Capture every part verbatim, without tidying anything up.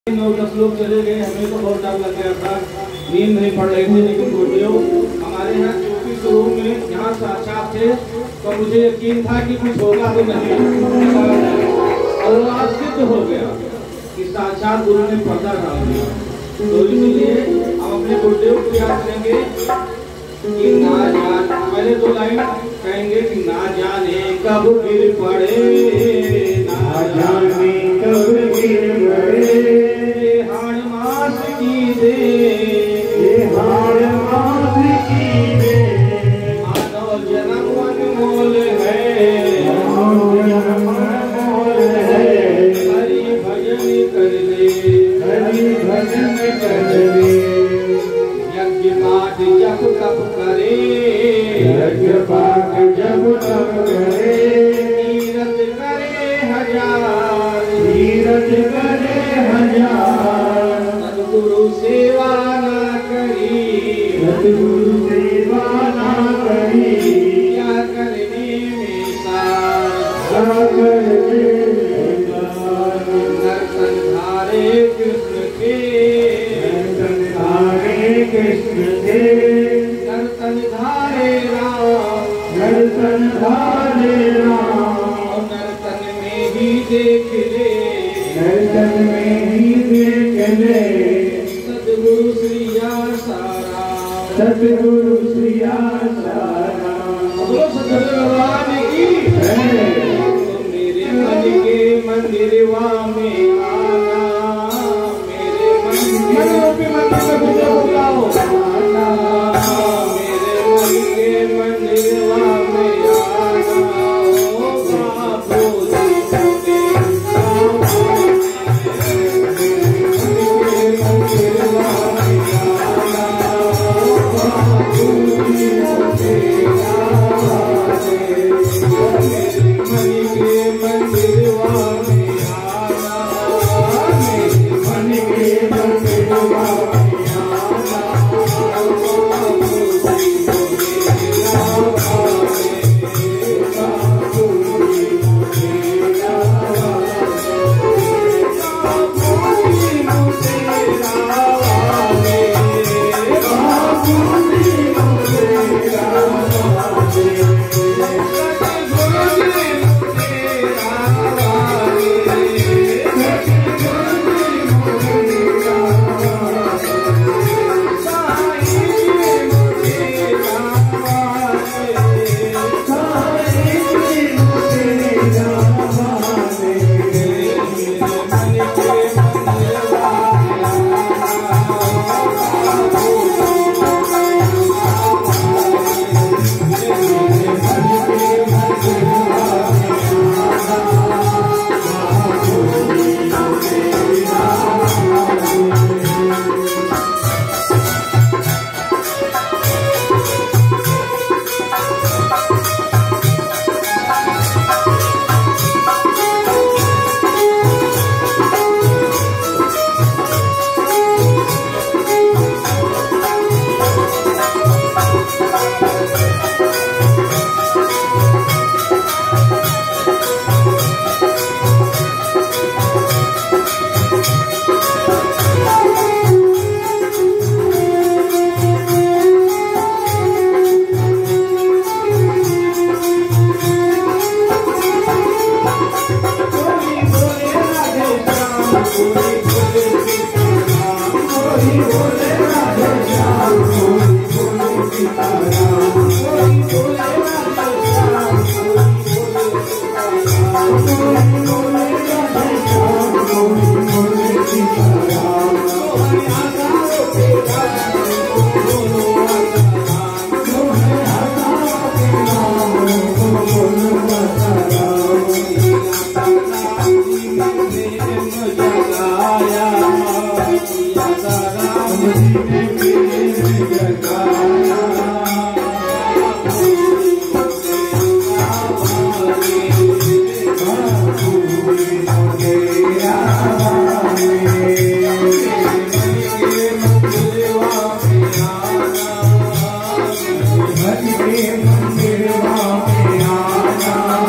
नौ दस लोग चले गए, हमें तो बहुत डर लग गया था, नींद नहीं पड़ रही थी। लेकिन गुरुदेव हमारे यहाँ चौकी शुरू में यहाँ साक्षात थे तो मुझे यकीन था कि कुछ होगा तो नहीं, और आज सिद्ध हो गया कि साक्षात गुरु ने पर्दा डाल दिया। तो इसलिए हम अपने गुरुदेव को याद करेंगे कि ना जान, पहले दो लाइन कहेंगे कि ना जाने कब गिर पड़े, ना जाने कब गिर पड़े, ये हाड़ मास की दे, ये हाड़ मास की दे, मानव जन्म अनमोल है, मानव जन्म अनमोल है, हरि भजन कर ले, हरि भजन कर ले, यज्ञ पाठ जप तप करे, यज्ञ पाठ जप तप करे, तीरथ करे हजार, तीरथ करे हजार, सद्गुरु सेवा ना करी, सद्गुरु सेवा ना करी, क्या करने में सार, क्या करने में सार, नर्तन धारे कृष्ण के, नर्तन धारे कृष्ण के, नर्तन धारे राम, नर्तन धारे राम, नर्तन में ही देख ले, नर्तन में ही देख ले, सद्गुरु श्री सारा, सद्गुरु श्री सारा, बोलो सद्गुरु भगवान की जय। तो मेरे मन के मंदिरवा में आना, मेरे मन के मंदिर में बुलाओ आना, मेरे मन के मंदिरवा में आना, ओ बाबू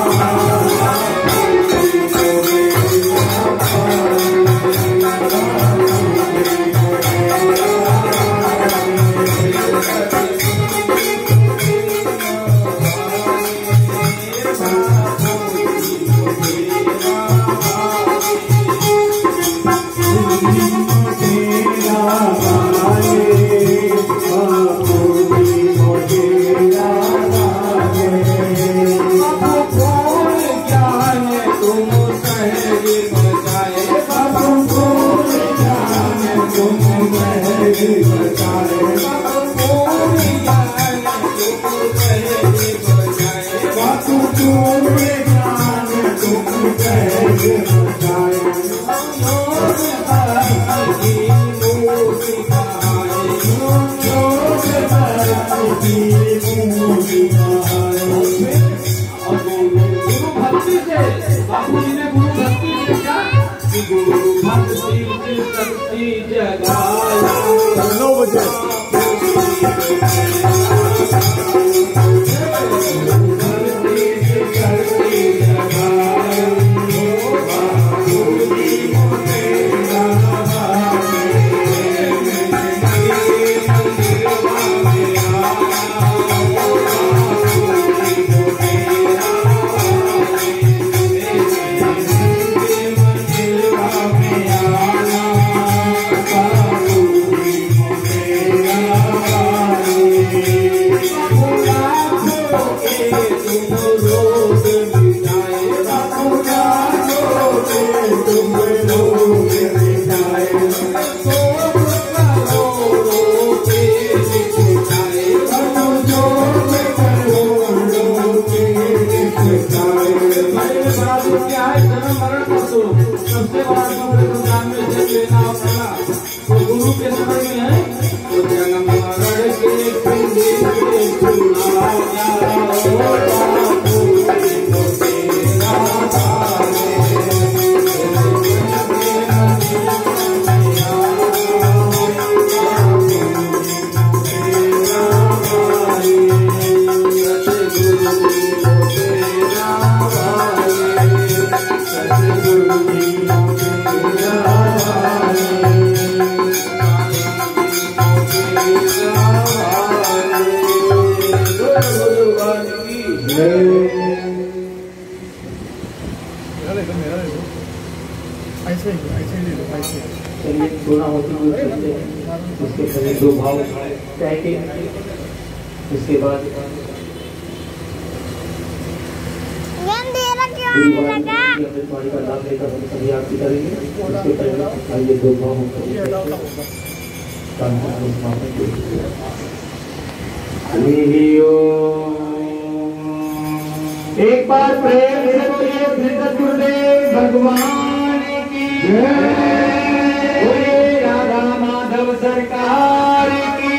Bye. इसके बाद तुम्हारी का लाभ लेकर हम सभी आरती करेंगे। उसके पहले आइए दो भाव एक बार प्रेम से बोलिए गुरुदेव भगवान की जय।